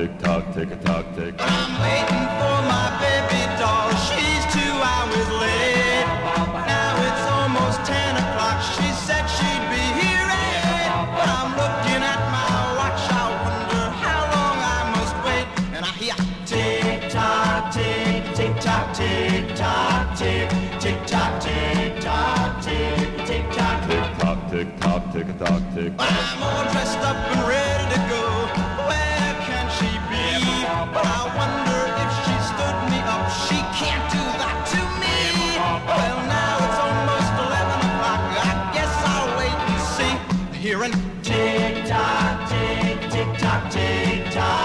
tick-tock, tick-tock, tick. I'm waiting for my baby doll. She's 2 hours late. Now it's almost 10 o'clock. She said she'd be here at 8. But I'm looking at my watch. I wonder how long I must wait. And I hear tick-tock, tick, tick-tock, tick-tock, tick, tick-tock, tick-tock, tick, tick-tock, tick-tock, tick-tock, tick-tock, tick. I'm all dressed up and ready to go. Where can she be? But I wonder if she stood me up. She can't do that to me. Well, now it's almost 11 o'clock. I guess I'll wait and see. Hearing tick-tock, tick, tick-tock, tick-tock.